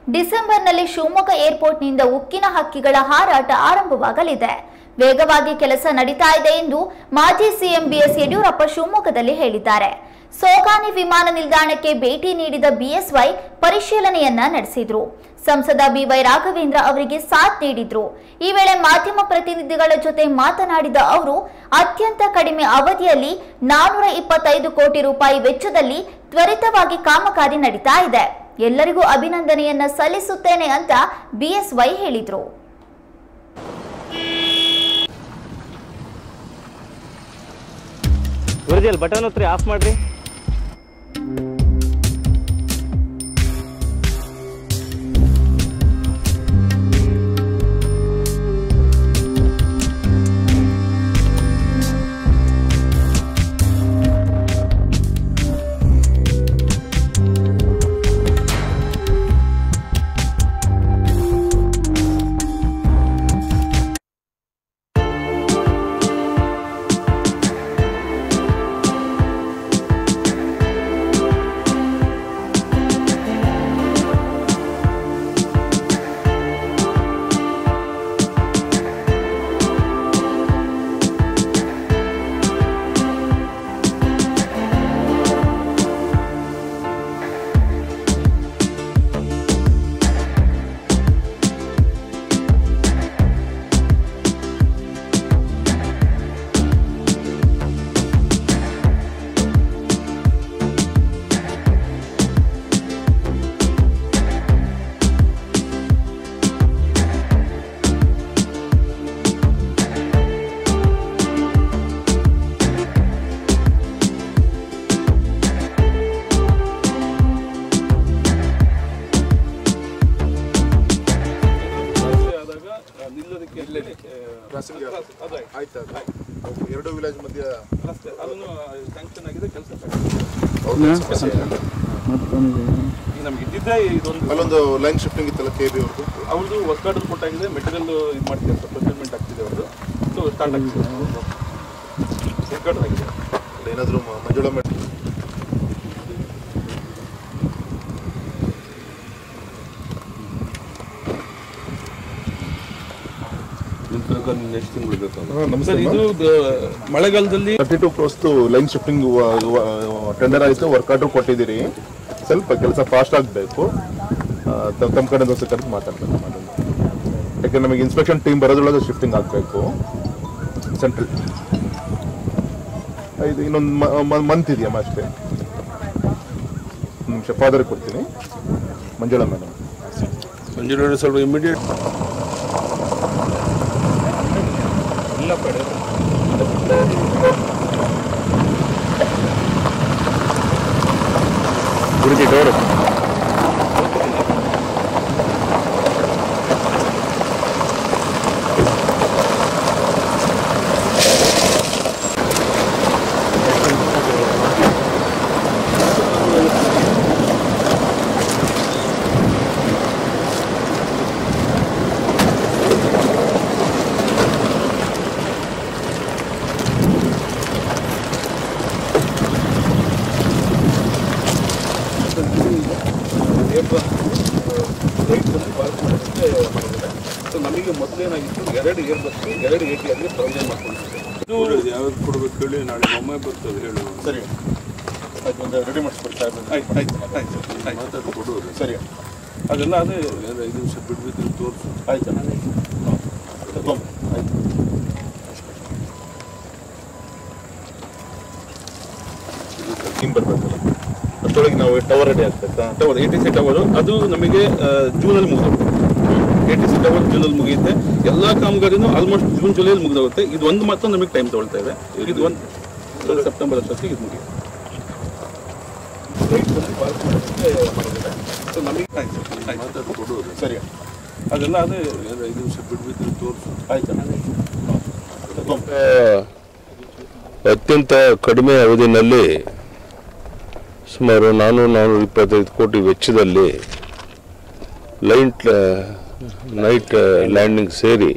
ಡಿಸೆಂಬರ್ನಲ್ಲಿ ಶಿವಮೊಗ್ಗ ಏರ್ಪೋರ್ಟ್ನಿಂದ ಉಕ್ಕಿನ ಹಕ್ಕಿಗಳ ಹಾರಾಟ ಆರಂಭವಾಗಲಿದೆ. ವೇಗವಾಗಿ ಕೆಲಸ ನಡೀತಾ ಇದೆ ಎಂದು ಮಾಜಿ ಸಿಎಂ ಬಿಎಸ್ ಯಡಿಯೂರಪ್ಪ ಶಿವಮೊಗ್ಗದಲ್ಲಿ ಹೇಳಿದ್ದಾರೆ. ಸೋಗಾನಿ ವಿಮಾನ ನಿಲ್ದಾಣಕ್ಕೆ ಭೇಟಿ ನೀಡಿದ ಬಿಎಸ್ವೈ ಪರಿಶೀಲನೆಯನ್ನ ನಡೆಸಿದ್ರು. ಸಂಸದ ಬಿವೈ ರಾಘವೇಂದ್ರ ಅವರಿಗೆ ಸಾಥ್ ನೀಡಿದ್ರು. ಈ ವೇಳೆ ಮಾಧ್ಯಮ ಪ್ರತಿನಿಧಿಗಳ ಜೊತೆ ಮಾತನಾಡಿದ ಅವರು, ಅತ್ಯಂತ ಕಡಿಮೆ ಅವಧಿಯಲ್ಲಿ 425 ಕೋಟಿ ರೂಪಾಯಿ ವೆಚ್ಚದಲ್ಲಿ ತ್ವರಿತವಾಗಿ ಕಾಮಗಾರಿ ನಡೀತಾ ಇದೆ. ಎಲ್ಲರಿಗೂ ಅಭಿನಂದನೆಯನ್ನ ಸಲ್ಲಿಸುತ್ತೇನೆ ಅಂತ ಬಿಎಸ್ವೈ ಹೇಳಿದ್ರು. ಬಟನ್ ಒತ್ತಿ ಆಫ್ ಮಾಡ್ರಿ. ಎರಡು ವಿಲೇಜ್ ಮಧ್ಯ ಸ್ಯಾಂಕ್ಷನ್ ಆಗಿದೆ, ಕೆಲಸ ನಮ್ಗೆ ಇದ್ದಿದ್ದೆ ಅಲ್ಲೊಂದು ಲೈನ್ ಶಿಫ್ಟಿಂಗ್ ಇತ್ತಲ್ಲ ಕೆಬಿ ಅವ್ರದ್ದು ವರ್ಕ್ ಆರ್ಡರ್ ಕೊಟ್ಟಾಗಿದೆ. ಮೆಟೀರಿಯಲ್ ಇದು ಮಾಡ್ತೀವಿ, ಪ್ರೊಕ್ಯೂರ್ಮೆಂಟ್ ಆಗ್ತಿದೆ ಅವ್ರದ್ದು. ಸೊ ಸ್ಟಾರ್ಟ್ ಆಗ್ತಿದೆ, ವರ್ಕ್ ಆರ್ಡರ್ ಆಗಿದೆ. ಏನಾದರೂ ಮಂಜುಳಾ ಇದು ಮಳೆಗಾಲದಲ್ಲಿ 32 ಕ್ರೋಸ್ ಲೈನ್ ಶಿಫ್ಟಿಂಗ್ ಟೆಂಡರ್ ಆಯಿತು, ವರ್ಕ್ ಆರ್ಡರ್ ಕೊಟ್ಟಿದ್ದೀರಿ. ಸ್ವಲ್ಪ ಕೆಲಸ ಫಾಸ್ಟ್ ಆಗಬೇಕು. ತಮ್ಮ ಕಡೆ ದೋಸೆ ಕರೆದು ಮಾತಾಡ್ಬೇಕು. ಯಾಕೆ ನಮಗೆ ಇನ್ಸ್ಪೆಕ್ಷನ್ ಟೀಮ್ ಬರೋದ್ರೊಳಗೆ ಶಿಫ್ಟಿಂಗ್ ಆಗಬೇಕು ಸೆಂಟ್ರಲ್. ಇದು ಇನ್ನೊಂದು ಮಂತ್ ಇದೆಯಮ್ಮ ಅಷ್ಟೇ. ನಿಮಿಷ ಫಾದರ್ ಕೊಡ್ತೀನಿ. ಮಂಜುಳಾ ಮೇಡಮ್. ಮಂಜುಳಾ ಸ್ವಲ್ಪ ಇಮಿಡಿಯೇಟ್ ಗುರುಜಿ ಡೋರ್ ನಮಗೆ ಮೊದಲೇನಾಗಿತ್ತು, 2 ಏರ್ ಬಸ್ 2 ATRಗೆ ಪ್ರಾಬ್ಲಮ್ ಮಾಡ್ಕೊಂಡಿದ್ದೆ. ಇದು ಯಾವ್ದು ಕೊಡ್ಬೇಕು ಹೇಳಿ, ನಾಳೆ ಒಮ್ಮೆ ಬರ್ತದೆ ಹೇಳು. ಸರಿ, ಆಯ್ತು, ಒಂದು ರೆಡಿ ಮಾಡಿಸ್ಕೊಡ್ತಾ ಆಯ್ತು ಮಾತಾಡಿ ಕೊಡೋದು. ಸರಿ, ಅದೆಲ್ಲ ಅದೇ 5 ನಿಮಿಷ ಬಿಟ್ಬಿಟ್ಟು ತೋರಿಸು. ಆಯ್ತು ಟೀಮ್ ಬರಬೇಕಲ್ಲ, ಅಷ್ಟೊಳಗೆ ನಾವು ಟವರ್ ರೆಡಿ ಆಗ್ಬೇಕಾ? ಟವರ್ ATC ಟವರು ಅದು ನಮಗೆ ಜೂನಲ್ಲಿ ಮುಗಿದೋಗುತ್ತೆ. ATC ಟವರ್ ಜೂನಲ್ಲಿ ಮುಗಿಯುತ್ತೆ. ಎಲ್ಲ ಕಾಮಗಾರಿನೂ ಆಲ್ಮೋಸ್ಟ್ ಜೂನ್ ಜುಲೈಯಲ್ಲಿ ಮುಗಿದೋಗುತ್ತೆ. ಇದು ಒಂದು ಮಾತ್ರ ನಮಗೆ ಟೈಮ್ ತಗೊಳ್ತಾ ಇದೆ. ಇದು ಒಂದು ಸೆಪ್ಟೆಂಬರ್ ಅಷ್ಟೊತ್ತಿಗೆ ಇದು ಮುಗಿಯುತ್ತೆ. ಸೊ ನಮಗೆ ಮಾತಾಡಿ ಕೊಡೋದು. ಸರಿ, ಅದೆಲ್ಲ ಅದೇ 5 ನಿಮಿಷ ಬಿಟ್ಬಿಟ್ಟು ತೋರಿಸು. ಆಯ್ತು. ಅತ್ಯಂತ ಕಡಿಮೆ ಅವಧಿಯಲ್ಲಿ ಸುಮಾರು 425 ಕೋಟಿ ವೆಚ್ಚದಲ್ಲಿ ನೈಟ್ ಲ್ಯಾಂಡಿಂಗ್ ಸೇರಿ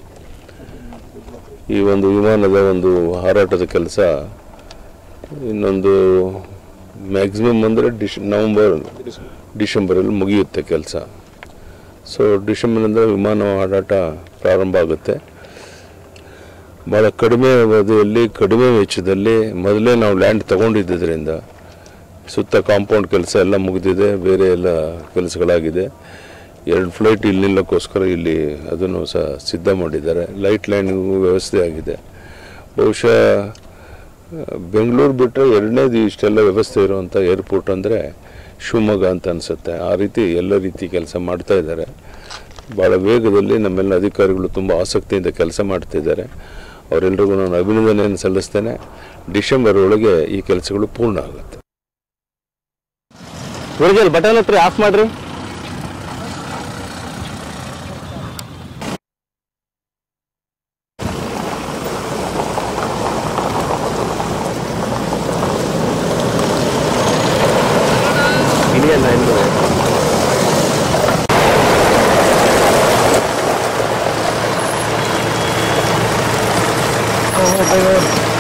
ಈ ಒಂದು ವಿಮಾನದ ಒಂದು ಹಾರಾಟದ ಕೆಲಸ ಇನ್ನೊಂದು ಮ್ಯಾಕ್ಸಿಮಮ್ ಅಂದರೆ ಡಿಸೆಂಬರಲ್ಲಿ ಮುಗಿಯುತ್ತೆ ಕೆಲಸ. ಸೊ ಡಿಸೆಂಬರ್ನಿಂದ ವಿಮಾನ ಹಾರಾಟ ಪ್ರಾರಂಭ ಆಗುತ್ತೆ. ಭಾಳ ಕಡಿಮೆ ಅವಧಿಯಲ್ಲಿ ಕಡಿಮೆ ವೆಚ್ಚದಲ್ಲಿ ಮೊದಲೇ ನಾವು ಲ್ಯಾಂಡ್ ತೊಗೊಂಡಿದ್ದರಿಂದ ಸುತ್ತ ಕಾಂಪೌಂಡ್ ಕೆಲಸ ಎಲ್ಲ ಮುಗಿದಿದೆ, ಬೇರೆ ಎಲ್ಲ ಕೆಲಸಗಳಾಗಿದೆ. 2 ಫ್ಲೈಟ್ ಇಲ್ಲಿ ನಿಲ್ಲಕ್ಕೋಸ್ಕರ ಇಲ್ಲಿ ಅದನ್ನು ಸಹ ಸಿದ್ಧ ಮಾಡಿದ್ದಾರೆ. ಲೈಟ್ ಲ್ಯಾಂಡಿಂಗು ವ್ಯವಸ್ಥೆ ಆಗಿದೆ. ಬಹುಶಃ ಬೆಂಗಳೂರು ಬಿಟ್ಟರೆ ಎರಡನೇದು ಇಷ್ಟೆಲ್ಲ ವ್ಯವಸ್ಥೆ ಇರುವಂಥ ಏರ್ಪೋರ್ಟ್ ಅಂದರೆ ಶಿವಮೊಗ್ಗ ಅಂತ ಅನಿಸುತ್ತೆ. ಆ ರೀತಿ ಎಲ್ಲ ರೀತಿ ಕೆಲಸ ಮಾಡ್ತಾ ಇದ್ದಾರೆ. ಭಾಳ ವೇಗದಲ್ಲಿ ನಮ್ಮೆಲ್ಲ ಅಧಿಕಾರಿಗಳು ತುಂಬ ಆಸಕ್ತಿಯಿಂದ ಕೆಲಸ ಮಾಡ್ತಿದ್ದಾರೆ. ಅವರೆಲ್ಲರಿಗೂ ನಾನು ಅಭಿನಂದನೆಯನ್ನು ಸಲ್ಲಿಸ್ತೇನೆ. ಡಿಸೆಂಬರ್ ಒಳಗೆ ಈ ಕೆಲಸಗಳು ಪೂರ್ಣ ಆಗುತ್ತೆ. ಗುರುಜಲ್ ಬಟನ್ ಹತ್ರ ಆಫ್ ಮಾಡ್ರಿ. Oh,